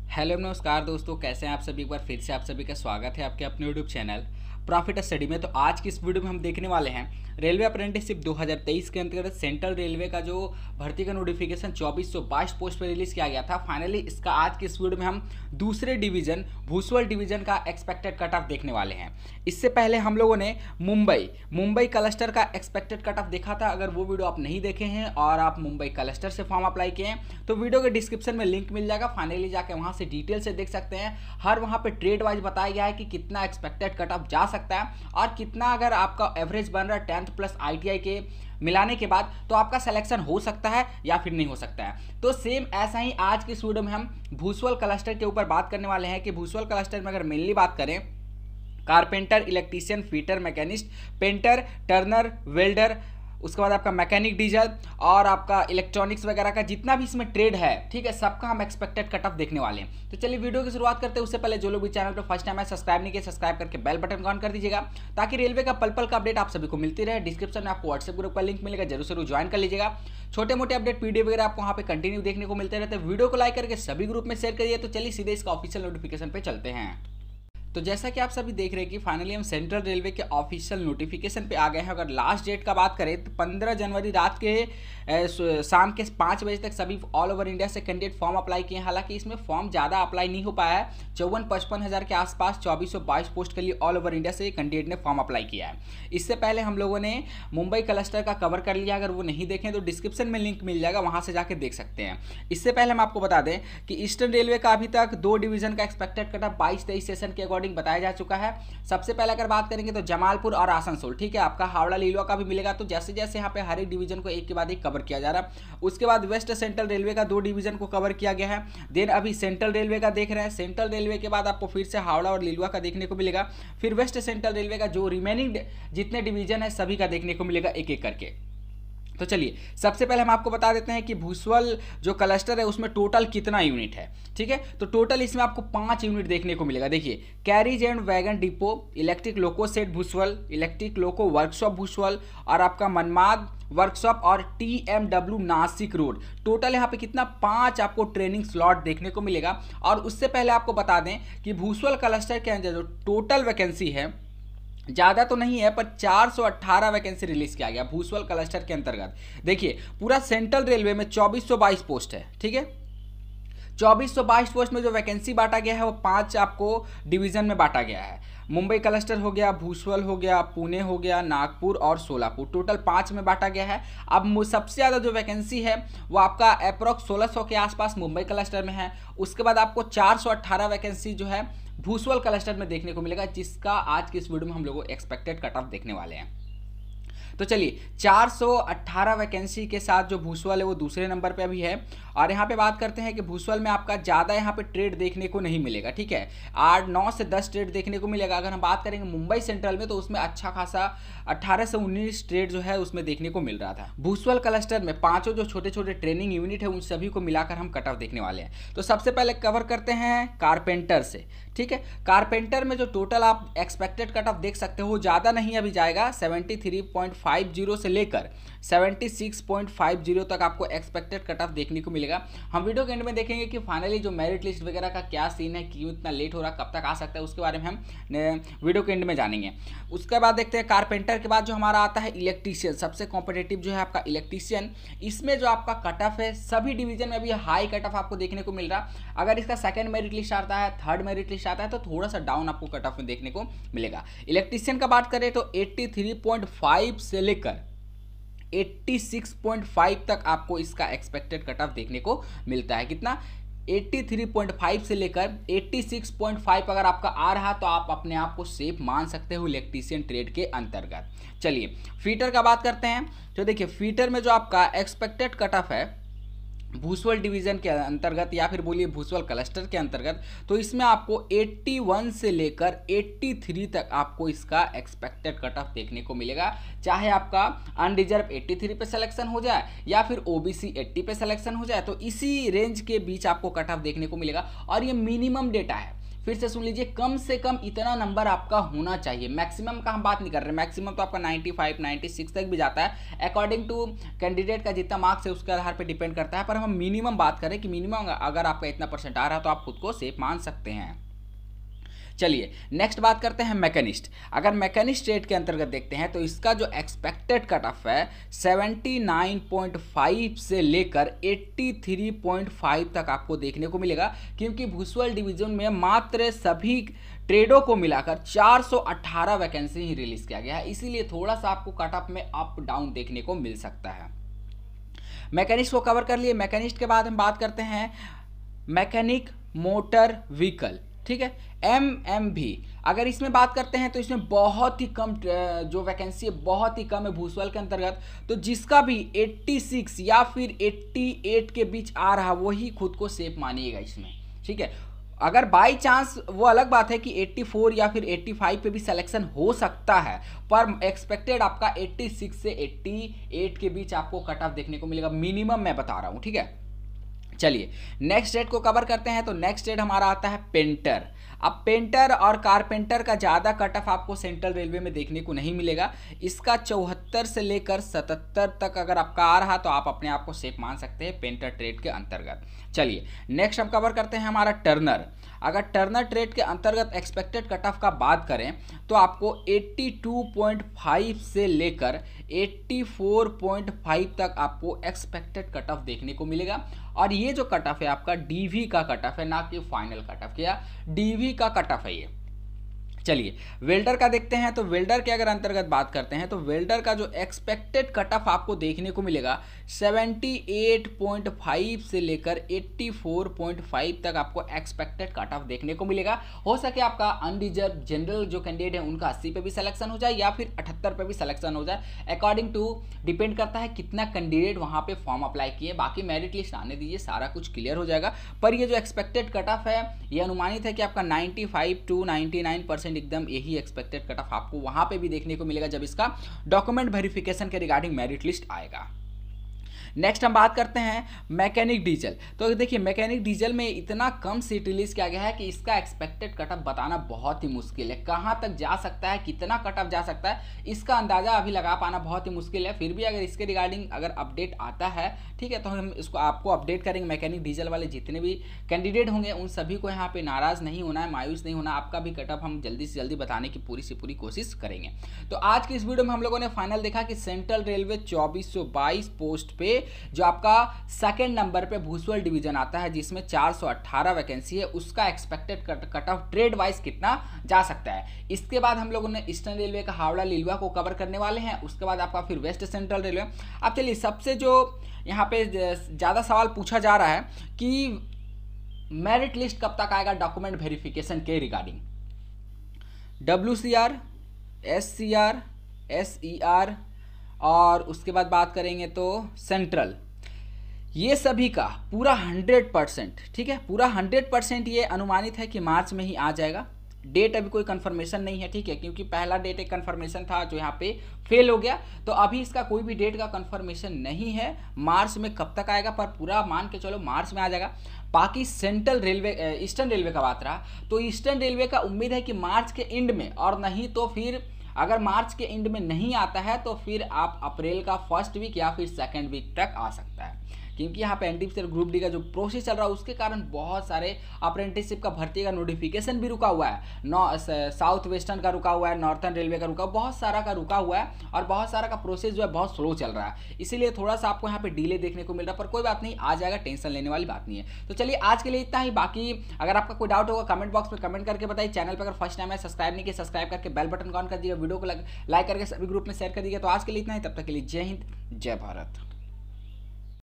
Hello नमस्कार दोस्तों, कैसे हैं आप सभी। एक बार फिर से आप सभी का स्वागत है आपके अपने यूट्यूब चैनल प्रॉफिट स्टडी में। तो आज की इस वीडियो में हम देखने वाले हैं रेलवे अप्रेंटिसशिप 2023 के अंतर्गत सेंट्रल रेलवे का जो भर्ती का नोटिफिकेशन 2422 पोस्ट पर रिलीज किया गया था। फाइनली इसका आज की इस वीडियो में हम दूसरे डिवीजन भूसवल डिवीजन का एक्सपेक्टेड कट ऑफ देखने वाले हैं। इससे पहले हम लोगों ने मुंबई क्लस्टर का एक्सपेक्टेड कट ऑफ देखा था। अगर वो वीडियो आप नहीं देखे हैं और आप मुंबई क्लस्टर से फॉर्म अप्लाई किए हैं तो वीडियो के डिस्क्रिप्शन में लिंक मिल जाएगा। फाइनली जाके वहां से डिटेल से देख सकते हैं। हर वहां पे ट्रेड वाइज बताया गया है कि कितना एक्सपेक्टेड कट ऑफ जा सकता है और कितना अगर आपका एवरेज बन रहा है 10th प्लस ITI के मिलाने के बाद तो आपका सिलेक्शन हो सकता है या फिर नहीं हो सकता है। तो सेम ऐसा ही आज की इस वीडियो में हम भूसवल क्लस्टर के ऊपर बात करने वाले हैं कि भूसवल क्लस्टर में अगर मेनली बात करें carpenter, electrician, fitter, machinist, painter, turner, welder, उसके बाद आपका मैकेनिक डीजल और आपका इलेक्ट्रॉनिक्स वगैरह का जितना भी इसमें ट्रेड है, ठीक है, सबका हम एक्सपेक्टेड कट ऑफ देखने वाले हैं। तो चलिए वीडियो की शुरुआत करते हैं। उससे पहले जो लोग भी चैनल पर फर्स्ट टाइम है सब्सक्राइब नहीं किया, सब्सक्राइब करके बेल बटन ऑन कर दीजिएगा ताकि रेलवे का पल पल का अपडेट आप सभी को मिलती रहे। डिस्क्रिप्शन में आपको व्हाट्सएप ग्रुप का लिंक मिलेगा, जरूर ज्वाइन कर लीजिएगा। छोटे मोटे अपडेट PDF वगैरह आपको वहाँ पे कंटिन्यू देखने को मिलते रहते हैं। वीडियो को लाइक करके सभी ग्रुप में शेयर करिए। तो चलिए सीधे इसका ऑफिशियल नोटिफिकेशन पे चलते हैं। तो जैसा कि आप सभी देख रहे हैं कि फाइनली हम सेंट्रल रेलवे के ऑफिशियल नोटिफिकेशन पे आ गए हैं। अगर लास्ट डेट का बात करें तो 15 जनवरी रात के शाम के 5 बजे तक सभी ऑल ओवर इंडिया से कैंडिडेट फॉर्म अप्लाई किए हैं। हालांकि इसमें फॉर्म ज़्यादा अप्लाई नहीं हो पाया है। 54-55 हज़ार के आसपास 2422 पोस्ट के लिए ऑल ओवर इंडिया से कैंडिडेट ने फॉर्म अप्लाई किया है। इससे पहले हम लोगों ने मुंबई क्लस्टर का कवर कर लिया। अगर वो नहीं देखें तो डिस्क्रिप्शन में लिंक मिल जाएगा, वहाँ से जाकर देख सकते हैं। इससे पहले हम आपको बता दें कि ईस्टर्न रेलवे का अभी तक 2 डिवीजन का एक्सपेक्टेड कट ऑफ 22-23 सेशन के अकॉर्डिंग बताया जा चुका है। सबसे पहले अगर बात करेंगे तो जमालपुर और आसनसोल, ठीक है, आपका हावड़ा लीलुआ का भी मिलेगा। तो जैसे जैसे यहाँ पे हर एक डिवीजन को एक के बाद एक कवर किया जा रहा है। उसके बाद वेस्ट सेंट्रल रेलवे का 2 डिवीजन को कवर किया गया है। देन अभी सेंट्रल रेलवे का देख रहे हैं। सेंट्रल रेलवे के बाद आपको फिर से हावड़ा और लीलुआ का देखने को मिलेगा। फिर वेस्ट सेंट्रल रेलवे का जो रिमेनिंग जितने डिवीजन है सभी का देखने को मिलेगा एक एक करके। तो चलिए सबसे पहले हम आपको बता देते हैं कि भूसवल जो क्लस्टर है उसमें टोटल कितना यूनिट है, ठीक है। तो टोटल इसमें आपको 5 यूनिट देखने को मिलेगा। देखिए, carriage and wagon depot, electric loco shed Bhusawal, electric loco workshop Bhusawal और आपका मनमाद वर्कशॉप और TMW नासिक रोड। टोटल यहाँ पे कितना 5 आपको ट्रेनिंग स्लॉट देखने को मिलेगा। और उससे पहले आपको बता दें कि भूसवल क्लस्टर के अंदर जो टोटल वैकेंसी है ज़्यादा तो नहीं है, पर 418 वैकेंसी रिलीज किया गया भूसवल क्लस्टर के अंतर्गत। देखिए, पूरा सेंट्रल रेलवे में 2422 पोस्ट है, ठीक है। 2422 पोस्ट में जो वैकेंसी बांटा गया है वो 5 आपको डिवीजन में बांटा गया है। मुंबई क्लस्टर हो गया, भूसवल हो गया, पुणे हो गया, नागपुर और सोलापुर, टोटल 5 में बांटा गया है। अब सबसे ज़्यादा जो वैकेंसी है वो आपका अप्रॉक्स 1600 के आसपास मुंबई क्लस्टर में है। उसके बाद आपको 418 वैकेंसी जो है भूसवल क्लस्टर में देखने को मिलेगा, जिसका आज की इस वीडियो में हम लोग एक्सपेक्टेड कट ऑफ देखने वाले हैं। तो चलिए 418 वैकेंसी के साथ जो भूसवल है वो दूसरे नंबर पे अभी है। और यहाँ पे बात करते हैं कि भूसवल में आपका ज़्यादा यहाँ पे ट्रेड देखने को नहीं मिलेगा, ठीक है। 8-9 से 10 ट्रेड देखने को मिलेगा। अगर हम बात करेंगे मुंबई सेंट्रल में तो उसमें अच्छा खासा 18 से 19 ट्रेड जो है उसमें देखने को मिल रहा था। भूसवल क्लस्टर में 5 जो छोटे छोटे ट्रेनिंग यूनिट है उन सभी को मिलाकर हम कट ऑफ देखने वाले हैं। तो सबसे पहले कवर करते हैं कारपेंटर से, ठीक है। कारपेंटर में जो टोटल आप एक्सपेक्टेड कट ऑफ देख सकते हो ज़्यादा नहीं अभी जाएगा। 73.50 से लेकर 76.50 तक आपको एक्सपेक्टेड कट ऑफ देखने को मिलेगा। हम वीडियो के एंड में देखेंगे कि फाइनली जो मेरिट लिस्ट वगैरह का क्या सीन है, क्यों इतना लेट हो रहा, कब तक आ सकता है, उसके बारे में हम वीडियो के एंड में जानेंगे। उसके बाद देखते हैं कारपेंटर के बाद जो हमारा आता है इलेक्ट्रीशियन। सबसे कॉम्पिटेटिव जो है आपका इलेक्ट्रीशियन। इसमें जो आपका कट ऑफ है सभी डिवीजन में अभी हाई कट ऑफ आपको देखने को मिल रहा। अगर इसका सेकंड मेरिट लिस्ट आता है, थर्ड मेरिट लिस्ट आता है तो थोड़ा सा डाउन आपको कट ऑफ में देखने को मिलेगा। इलेक्ट्रीशियन का बात करें तो 83.5 से लेकर 86.5 तक आपको इसका एक्सपेक्टेड कट ऑफ देखने को मिलता है। कितना? 83.5 से लेकर 86.5 अगर आपका आ रहा तो आप अपने आप को सेफ मान सकते हो इलेक्ट्रीशियन ट्रेड के अंतर्गत। चलिए फीटर का बात करते हैं। तो देखिए, फीटर में जो आपका एक्सपेक्टेड कट ऑफ है भूसवल डिवीजन के अंतर्गत या फिर बोलिए भूसवल क्लस्टर के अंतर्गत, तो इसमें आपको 81 से लेकर 83 तक आपको इसका एक्सपेक्टेड कट ऑफ देखने को मिलेगा। चाहे आपका अनरिजर्व 83 पे सिलेक्शन हो जाए या फिर OBC 80 पे सिलेक्शन हो जाए, तो इसी रेंज के बीच आपको कट ऑफ देखने को मिलेगा। और ये मिनिमम डेटा है। फिर से सुन लीजिए, कम से कम इतना नंबर आपका होना चाहिए। मैक्सिमम का हम बात नहीं कर रहे, मैक्सिमम तो आपका 95 96 तक भी जाता है, अकॉर्डिंग टू कैंडिडेट का जितना मार्क्स है उसके आधार पर डिपेंड करता है, पर हम मिनिमम बात करें कि मिनिमम अगर आपका इतना परसेंट आ रहा है तो आप खुद को सेफ मान सकते हैं। चलिए नेक्स्ट बात करते हैं मैकेनिस्ट। अगर मैकेनिस्ट ट्रेड के अंतर्गत देखते हैं तो इसका जो एक्सपेक्टेड कट ऑफ है 79.5 से लेकर 83.5 तक आपको देखने को मिलेगा, क्योंकि भूसवल डिवीजन में मात्र सभी ट्रेडों को मिलाकर 418 वैकेंसी ही रिलीज किया गया है, इसीलिए थोड़ा सा आपको कट ऑफ में अप डाउन देखने को मिल सकता है। मैकेनिस्ट को कवर कर लिए। मैकेनिस्ट के बाद हम बात करते हैं मैकेनिक मोटर व्हीकल, ठीक है, MMV। अगर इसमें बात करते हैं तो इसमें बहुत ही कम जो वैकेंसी है बहुत ही कम है भूसवल के अंतर्गत, तो जिसका भी 86 या फिर 88 के बीच आ रहा वही खुद को सेफ मानिएगा इसमें, ठीक है। अगर बाई चांस वो अलग बात है कि 84 या फिर 85 पे भी सिलेक्शन हो सकता है, पर एक्सपेक्टेड आपका 86 से 88 के बीच आपको कट ऑफ देखने को मिलेगा, मिनिमम मैं बता रहा हूँ, ठीक है। चलिए नेक्स्ट डेट को कवर करते हैं। तो नेक्स्ट डेट हमारा आता है पेंटर। अब पेंटर और कारपेंटर का ज़्यादा कट ऑफ आपको सेंट्रल रेलवे में देखने को नहीं मिलेगा, इसका 74 से लेकर 77 तक अगर आपका आ रहा तो आप अपने आप को सेफ मान सकते हैं पेंटर ट्रेड के अंतर्गत। चलिए नेक्स्ट हम कवर करते हैं हमारा टर्नर। अगर टर्नर ट्रेड के अंतर्गत एक्सपेक्टेड कट ऑफ का बात करें तो आपको 82.5 से लेकर 84.5 तक आपको एक्सपेक्टेड कट ऑफ देखने को मिलेगा, और ये जो कट ऑफ है आपका डीवी का कट ऑफ है, ना कि फाइनल कट ऑफ, क्या डीवी का कट ऑफ है ये। चलिए वेल्डर का देखते हैं। तो वेल्डर के अगर अंतर्गत बात करते हैं तो वेल्डर का जो एक्सपेक्टेड कट ऑफ आपको देखने को मिलेगा 78.5 से लेकर 84.5 तक आपको एक्सपेक्टेड कट ऑफ देखने को मिलेगा। हो सके आपका अनरिजर्व जनरल जो कैंडिडेट है उनका 80 पे भी सिलेक्शन हो जाए या फिर 78 पे भी सिलेक्शन हो जाए, अकॉर्डिंग टू डिपेंड करता है कितना कैंडिडेट वहाँ पे फॉर्म अप्लाई किए। बाकी मेरिट लिस्ट आने दीजिए, सारा कुछ क्लियर हो जाएगा। पर ये जो एक्सपेक्टेड कट ऑफ है ये अनुमानित है कि आपका 95 to 99% एकदम यही एक्सपेक्टेड कट ऑफ आपको वहां पे भी देखने को मिलेगा जब इसका डॉक्यूमेंट वेरिफिकेशन के रिगार्डिंग मेरिट लिस्ट आएगा। नेक्स्ट हम बात करते हैं मैकेनिक डीजल। तो देखिए मैकेनिक डीजल में इतना कम सीट रिलीज किया गया है कि इसका एक्सपेक्टेड कट ऑफ बताना बहुत ही मुश्किल है, कहां तक जा सकता है, कितना कट ऑफ जा सकता है, इसका अंदाजा अभी लगा पाना बहुत ही मुश्किल है। फिर भी अगर इसके रिगार्डिंग अगर अपडेट आता है, ठीक है, तो हम इसको आपको अपडेट करेंगे। मैकेनिक डीजल वाले जितने भी कैंडिडेट होंगे उन सभी को यहाँ पे नाराज नहीं होना है, मायूस नहीं होना, आपका भी कट ऑफ हम जल्दी से जल्दी बताने की पूरी से पूरी कोशिश करेंगे। तो आज की इस वीडियो में हम लोगों ने फाइनल देखा कि सेंट्रल रेलवे 2422 पोस्ट पे जो आपका सेकंड नंबर पे भूसवल डिवीजन आता है जिसमें 418 वैकेंसी है, उसका expected cut off trade wise कितना जा सकता है। इसके बाद हम लोगों ने ईस्टर्न रेलवे का हावड़ा लीलवा को कवर करने वाले हैं, उसके बाद आपका फिर वेस्ट सेंट्रल रेलवे। अब चलिए सबसे जो यहाँ पे ज़्यादा सवाल पूछा जा रहा है कि मेरिट लिस्ट कब तक आएगा डॉक्यूमेंट वेरिफिकेशन के रिगार्डिंग। WCR, SCR, SER और उसके बाद बात करेंगे तो सेंट्रल, ये सभी का पूरा 100%, ठीक है, पूरा 100% ये अनुमानित है कि मार्च में ही आ जाएगा। डेट अभी कोई कंफर्मेशन नहीं है, ठीक है, क्योंकि पहला डेट एक कंफर्मेशन था जो यहाँ पे फेल हो गया, तो अभी इसका कोई भी डेट का कंफर्मेशन नहीं है मार्च में कब तक आएगा, पर पूरा मान के चलो मार्च में आ जाएगा। बाकी सेंट्रल रेलवे ईस्टर्न रेलवे का बात रहा तो ईस्टर्न रेलवे का उम्मीद है कि मार्च के एंड में, और नहीं तो फिर अगर मार्च के एंड में नहीं आता है तो फिर आप अप्रैल का फर्स्ट वीक या फिर सेकेंड वीक तक आ सकता है, क्योंकि यहाँ पे एनटीपीसी ग्रुप डी का जो प्रोसेस चल रहा है उसके कारण बहुत सारे अप्रेंटिसशिप का भर्ती का नोटिफिकेशन भी रुका हुआ है। साउथ वेस्टर्न का रुका हुआ है, नॉर्थर्न रेलवे का रुका, बहुत सारा का रुका हुआ है, और बहुत सारा का प्रोसेस जो है बहुत स्लो चल रहा है, इसीलिए थोड़ा सा आपको यहाँ पे डिले देखने को मिल रहा है, पर कोई बात नहीं, आ जाएगा, टेंशन लेने वाली बात नहीं है। तो चलिए आज के लिए इतना ही। बाकी अगर आपका कोई डाउट होगा कमेंट बॉक्स में कमेंट करके बताइए। चैनल पर अगर फर्स्ट टाइम है सब्सक्राइब नहीं किया, सब्सक्राइब करके बेल बटन ऑन कर दीजिएगा, वीडियो को लाइक करके सभी ग्रुप में शेयर कर दीजिएगा। तो आज के लिए इतना ही, तब तक के लिए जय हिंद, जय भारत।